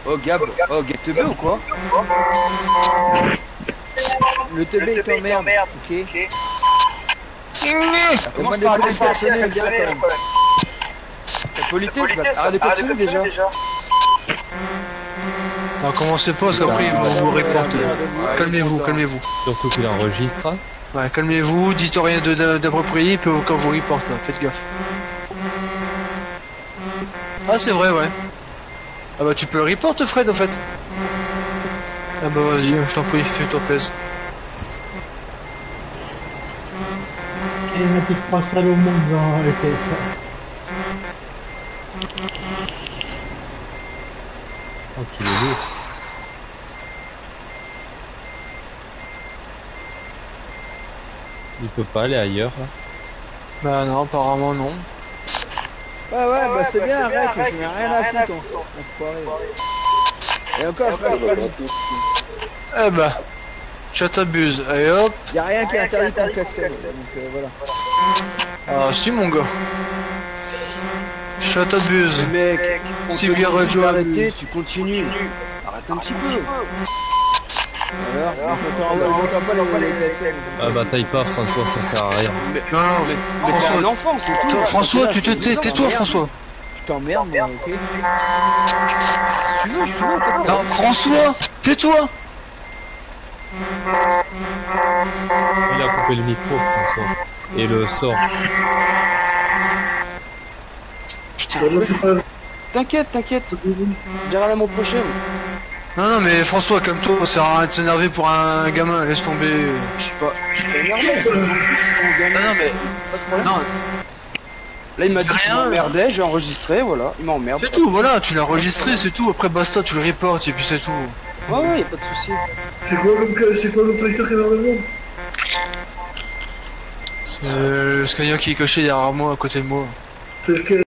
Oh Gab, oh Gab TB ou quoi? Le TB il t'emmerde, ok. Ça commence par arrêter de klaxonner comme ça quand même. La politesse, bah arrête de klaxonner déjà. Non, commencez pas, parce qu'après ils vont vous reporter. Calmez-vous, calmez-vous. Surtout qu'il enregistre. Ouais, calmez-vous, dites rien d'approprié, puis quand vous reporte, hein, faites gaffe. Ah c'est vrai, ouais. Ah bah tu peux le report Fred en fait. Ah bah vas-y, je t'en prie, fais-toi plaisir. Et il y en a qui se passent au monde dans le TF. Oh, qu'il est lourd. Il peut pas aller ailleurs là. Bah non, apparemment non. Ouais, bah c'est bien, arrête, je n'ai rien à foutre, enfoiré. Et encore, je passe pas. Eh bah, tu t'abuses, allez hop. Y'a rien qui est interdit pour le klaxon, donc voilà. Ah si mon gars. Je t'abuse. Mec, on Si te bien dit de rejoint. arrêter, tu continues. Arrête un petit peu. Alors, j'entends pas les klaxons. Ah bataille pas François, ça sert à rien. Non, non, Mais François, t'es un enfant, c'est tout. François, tu te tais-toi François. Je t'emmerde, moi, ok. Si tu veux, fais-le. Non, François, tais-toi. Il a coupé le micro François. Et le sort. T'inquiète, dirai la mois prochain. Non, mais François, calme-toi, ça sert à rien de s'énerver pour un gamin, laisse tomber. Je suis pas énervé. Non, mais. Pas de problème. Non, Là, il m'a dit C'est qu'il rien. m'emmerdait, j'ai enregistré, voilà. Il m'emmerde. c'est tout, voilà, tu l'as enregistré, c'est tout. Après, basta, tu le reportes et puis c'est tout. Ouais, y'a pas de soucis. C'est quoi comme tracteur qui meurt de monde? C'est le Scania qui est caché derrière moi, à côté de moi. C'est lequel?